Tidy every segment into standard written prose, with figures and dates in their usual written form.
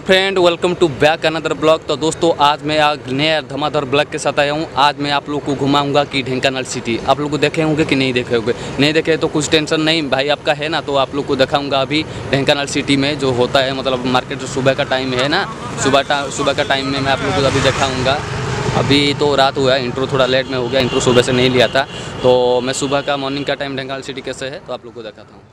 Friend, welcome to back another blog. तो दोस्तों आज मैं नया धमाधर ब्लॉग के साथ आया हूँ। आज मैं आप लोग को घुमाऊंगा कि ढेंकानाल सिटी। आप लोग को देखे होंगे कि नहीं देखे होंगे, नहीं देखे तो कुछ टेंशन नहीं भाई, आपका है ना। तो आप लोग को दिखाऊंगा अभी ढेंकानाल सिटी में जो होता है, मतलब मार्केट सुबह का टाइम है ना, सुबह का टाइम में मैं आप लोग को अभी दिखाऊँगा। अभी तो रात हुआ है, इंट्रो थोड़ा लेट में हो गया, इंट्रो सुबह से नहीं लिया था। तो मैं सुबह का मॉर्निंग का टाइम ढेंकानाल सिटी कैसे है तो आप लोग को दिखाता हूँ।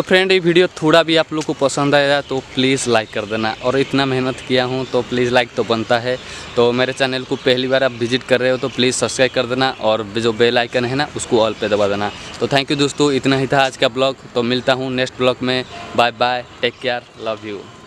फ्रेंड ये वीडियो थोड़ा भी आप लोग को पसंद आया तो प्लीज़ लाइक कर देना, और इतना मेहनत किया हूँ तो प्लीज़ लाइक तो बनता है। तो मेरे चैनल को पहली बार आप विजिट कर रहे हो तो प्लीज़ सब्सक्राइब कर देना, और जो बेल आइकन है ना उसको ऑल पे दबा देना। तो थैंक यू दोस्तों, इतना ही था आज का ब्लॉग। तो मिलता हूँ नेक्स्ट ब्लॉग में। Bye bye, take care, love you.